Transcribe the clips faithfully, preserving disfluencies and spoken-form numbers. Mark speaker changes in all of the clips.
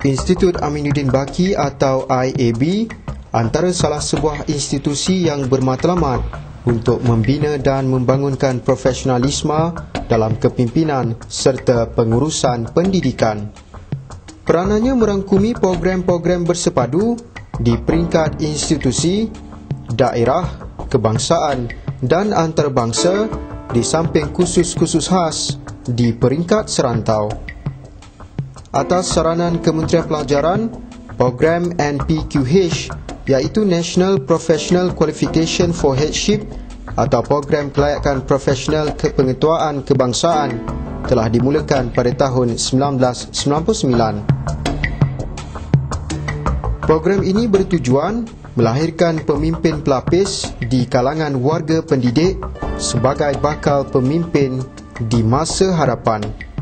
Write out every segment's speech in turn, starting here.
Speaker 1: Institut Aminuddin Baki atau I A B antara salah sebuah institusi yang bermatlamat untuk membina dan membangunkan profesionalisme dalam kepimpinan serta pengurusan pendidikan. Peranannya merangkumi program-program bersepadu di peringkat institusi, daerah, kebangsaan dan antarabangsa di samping khusus-khusus khas di peringkat serantau. Atas saranan Kementerian Pelajaran, program N P Q H iaitu National Professional Qualification for Headship atau program kelayakan profesional kepengetuaan kebangsaan telah dimulakan pada tahun seribu sembilan ratus sembilan puluh sembilan. Program ini bertujuan melahirkan pemimpin pelapis di kalangan warga pendidik sebagai bakal pemimpin di masa harapan.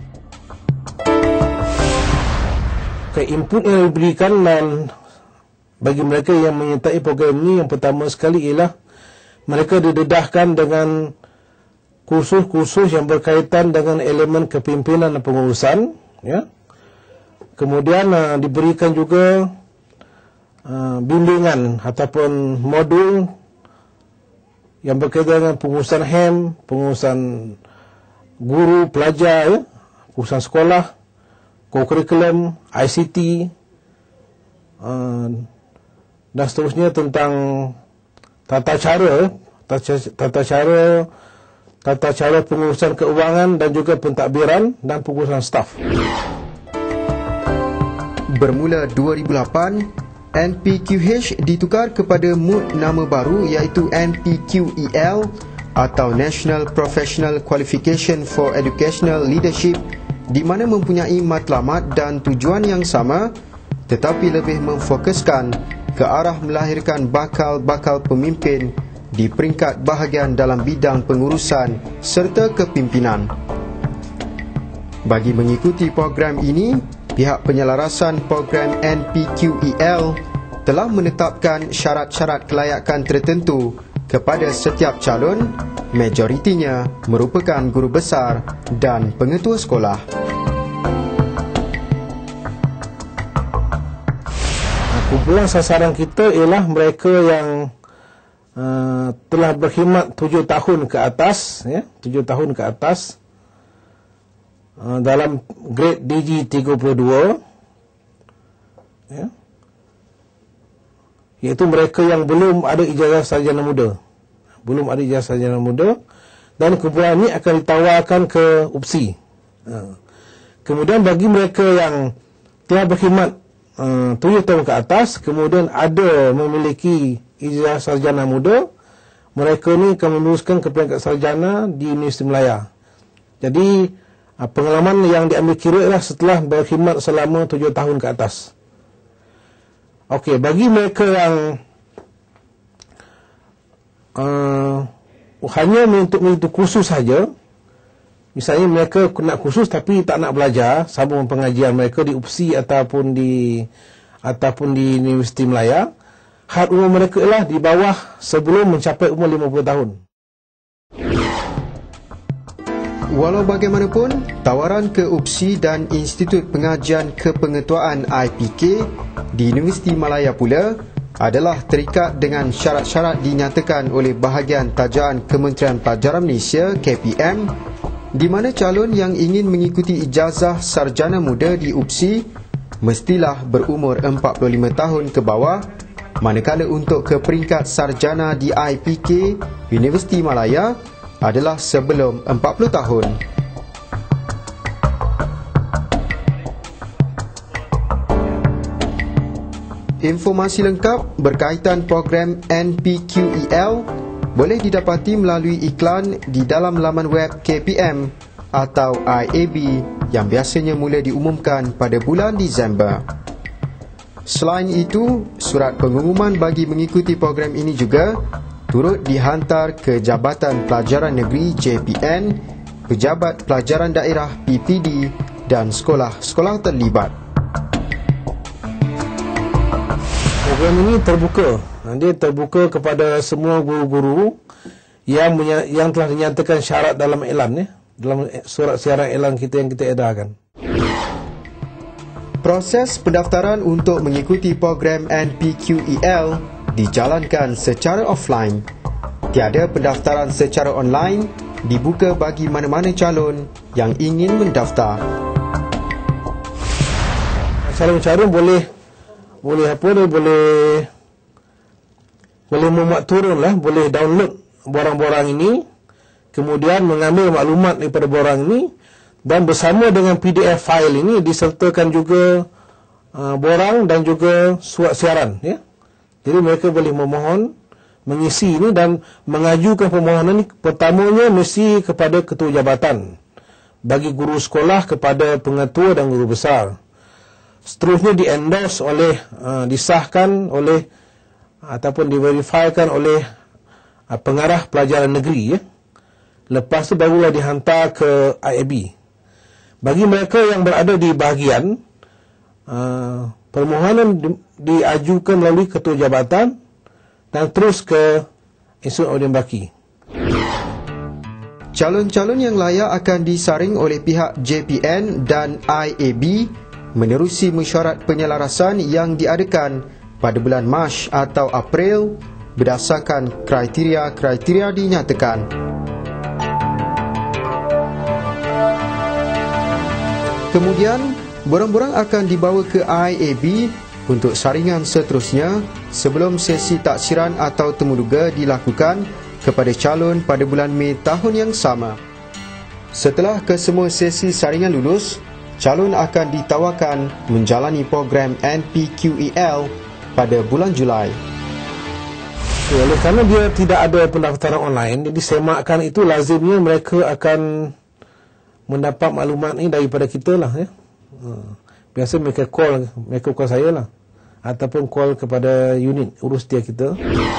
Speaker 2: Okay, input yang diberikan dan bagi mereka yang menyertai program ini, yang pertama sekali ialah mereka didedahkan dengan kursus-kursus yang berkaitan dengan elemen kepimpinan dan pengurusan, ya. Kemudian uh, diberikan juga uh, bimbingan ataupun modul yang berkaitan dengan pengurusan H E M, pengurusan guru, pelajar, ya, pengurusan sekolah, co-curriculum, I C T, uh, dan seterusnya tentang tata cara, tata, tata cara, tata cara pengurusan keuangan dan juga pentadbiran dan pengurusan staf.
Speaker 1: Bermula dua ribu lapan, N P Q H ditukar kepada mood nama baru iaitu N P Q E L atau National Professional Qualification for Educational Leadership, di mana mempunyai matlamat dan tujuan yang sama tetapi lebih memfokuskan ke arah melahirkan bakal-bakal pemimpin di peringkat bahagian dalam bidang pengurusan serta kepimpinan. Bagi mengikuti program ini, pihak penyelarasan program N P Q E L telah menetapkan syarat-syarat kelayakan tertentu kepada setiap calon, majoritinya merupakan guru besar dan pengetua sekolah.
Speaker 2: Kumpulan sasaran kita ialah mereka yang uh, telah berkhidmat tujuh tahun ke atas, ya, tujuh tahun ke atas uh, dalam grade D G tiga puluh dua, ya, iaitu mereka yang belum ada ijazah sarjana muda, belum ada ijazah sarjana muda, dan kumpulan ini akan ditawarkan ke U P S I. Uh, kemudian bagi mereka yang telah berkhidmat Uh, tujuh tahun ke atas, kemudian ada memiliki ijazah sarjana muda, mereka ni akan meneruskan ke peringkat sarjana di Universiti Malaya. Jadi uh, pengalaman yang diambil kira ialah setelah berkhidmat selama tujuh tahun ke atas. Okey, bagi mereka yang uh, hanya untuk mengikuti kursus saja, misalnya mereka nak kursus tapi tak nak belajar sambung pengajian mereka di U P S I ataupun di ataupun di Universiti Malaya, had umur mereka ialah di bawah sebelum mencapai umur lima puluh tahun.
Speaker 1: Walau bagaimanapun, tawaran ke U P S I dan Institut Pengajian Kepengetuaan I P K di Universiti Malaya pula adalah terikat dengan syarat-syarat dinyatakan oleh bahagian tajaan Kementerian Pelajaran Malaysia K P M, di mana calon yang ingin mengikuti ijazah sarjana muda di U P S I mestilah berumur empat puluh lima tahun ke bawah, manakala untuk ke peringkat sarjana di I P K Universiti Malaya adalah sebelum empat puluh tahun. Informasi lengkap berkaitan program N P Q E L boleh didapati melalui iklan di dalam laman web K P M atau I A B yang biasanya mula diumumkan pada bulan Disember. Selain itu, surat pengumuman bagi mengikuti program ini juga turut dihantar ke Jabatan Pelajaran Negeri J P N, Pejabat Pelajaran Daerah P P D dan sekolah-sekolah terlibat.
Speaker 2: Program ini terbuka. Dia terbuka kepada semua guru-guru yang yang telah dinyatakan syarat dalam iklan, ya, dalam surat siaran iklan kita yang kita edarkan.
Speaker 1: Proses pendaftaran untuk mengikuti program N P Q E L dijalankan secara offline. Tiada pendaftaran secara online dibuka bagi mana-mana calon yang ingin mendaftar.
Speaker 2: Calon-calon boleh boleh apa dia boleh boleh memuat turun lah, boleh download borang-borang ini, kemudian mengambil maklumat daripada borang ini, dan bersama dengan P D F file ini disertakan juga uh, borang dan juga surat siaran, ya. Jadi mereka boleh memohon mengisi ini dan mengajukan permohonan ini pertamanya mesti kepada ketua jabatan, bagi guru sekolah kepada pengetua dan guru besar. Seterusnya di-endorse oleh uh, disahkan oleh ataupun diverifikan oleh uh, pengarah pelajaran negeri, ya. Lepas tu barulah dihantar ke I A B. Bagi mereka yang berada di bahagian, uh, permohonan di, diajukan melalui ketua jabatan dan terus ke Institut Audien Baki.
Speaker 1: Calon-calon yang layak akan disaring oleh pihak J P N dan I A B menerusi mesyuarat penyelarasan yang diadakan pada bulan Mac atau April berdasarkan kriteria-kriteria dinyatakan. Kemudian, borang-borang akan dibawa ke I A B untuk saringan seterusnya sebelum sesi taksiran atau temuduga dilakukan kepada calon pada bulan Mei tahun yang sama. Setelah kesemua sesi saringan lulus, calon akan ditawarkan menjalani program N P Q E L pada bulan Julai.
Speaker 2: Oleh kerana dia tidak ada pendaftaran online, jadi semakkan itu lazimnya mereka akan mendapat maklumat ni daripada kita lah, ya. Biasa mereka call, mereka call saya lah, ataupun call kepada unit urus dia kita.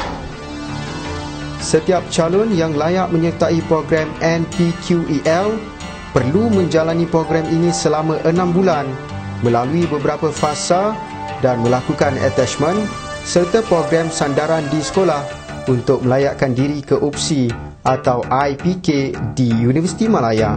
Speaker 1: Setiap calon yang layak menyertai program N P Q E L perlu menjalani program ini selama enam bulan melalui beberapa fasa dan melakukan attachment serta program sandaran di sekolah untuk melayakkan diri ke opsi atau I P K di Universiti Malaya.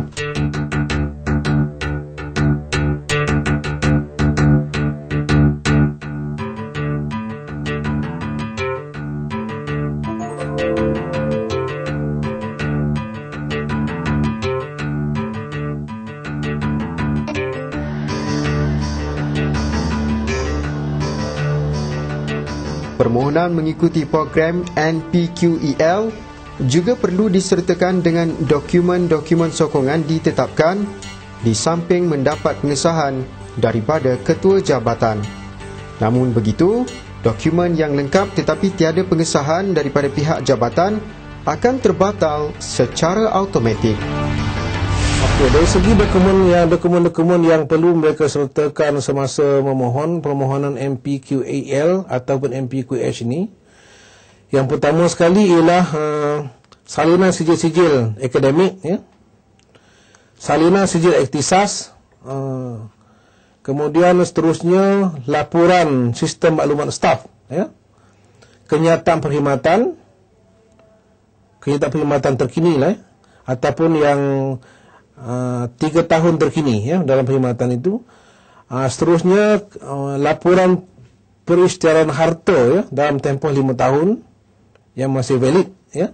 Speaker 1: Permohonan mengikuti program N P Q E L juga perlu disertakan dengan dokumen-dokumen sokongan ditetapkan di samping mendapat pengesahan daripada ketua jabatan. Namun begitu, dokumen yang lengkap tetapi tiada pengesahan daripada pihak jabatan akan terbatal secara automatik.
Speaker 2: Okay, dari segi dokumen yang dokumen-dokumen yang perlu mereka sertakan semasa memohon permohonan M P Q E L ataupun M P Q H ini, yang pertama sekali ialah uh, salinan sijil-sijil akademik, ya. Salinan sijil ikhtisas, uh, kemudian seterusnya laporan sistem maklumat staf, ya. Kenyataan perkhidmatan, kenyataan perkhidmatan terkini lah, ya. Ataupun yang Uh, tiga tahun terkini, ya, dalam perkhidmatan itu. Uh, seterusnya uh, laporan perisytiharan harta, ya, dalam tempoh lima tahun yang masih valid, ya.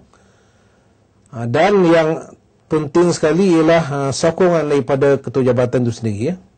Speaker 2: Uh, dan yang penting sekali ialah uh, sokongan daripada ketua jabatan itu sendiri, ya.